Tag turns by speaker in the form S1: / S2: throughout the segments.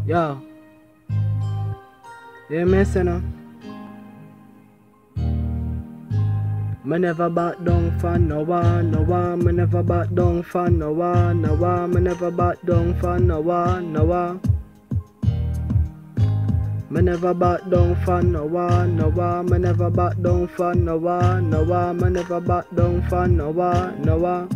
S1: Yo, you missing now? Me never back down for no one, no one. Me never back down for no one, no one. Me never back down for no one, no one. Me never back down for no one, no one. Me never back down for no one, no one. Me never back down for no one, no one.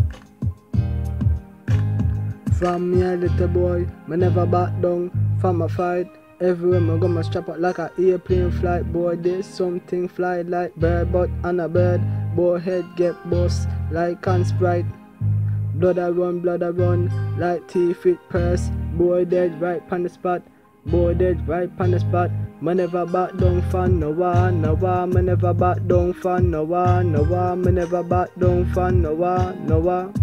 S1: From me a little boy, me never back down from a fight. Everywhere me go, me strap up like a airplane flight. Boy, there's something fly like bird, but on a bird, boy head get bust like can Sprite. Blood a run, like teeth it purse. Boy dead right on the spot. Boy dead right on the spot. Me never back down for no one, no one. Me never back down for no one, no one. Me never back down for no one, no one.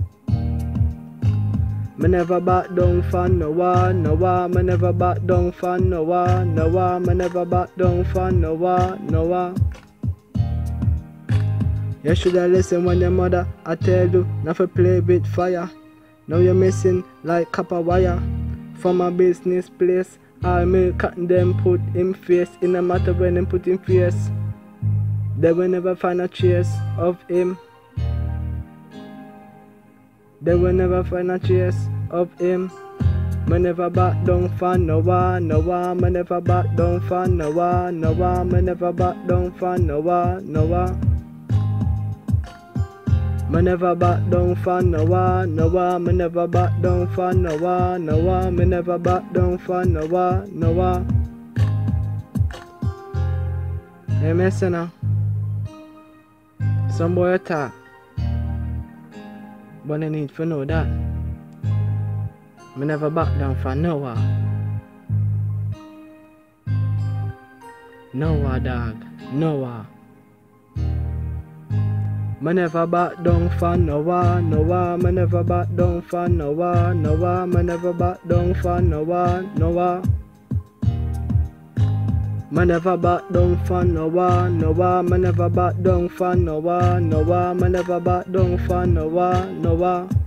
S1: Me never back down for no one, no one. Me never back down for no one, no one. Me never back down for no one, no one. You shoulda listen when your mother I tell you not to play with fire. Now you're missing like copper wire. From a business place, all milk cotton them put in face. In a matter when them put in face, they will never find a trace of him. They will never find a trace of him. Me never back down for no one, no one. Me never back down for no one, no one. Me never back down for no one, no one. Me never back down for no one, no one. Me never back down for no one, no one. Me never back down for no one, no one. Hey, listen now. Some boy attack, but they need to know that me never back down for no one. No one, dog. No one. Me never back down for no one, no one. Me never back down for no one, no one. Me never back down for no one, no one. Me never back down for no one, no one. Me never back down for no one, no one. Me never back down for no one, no one.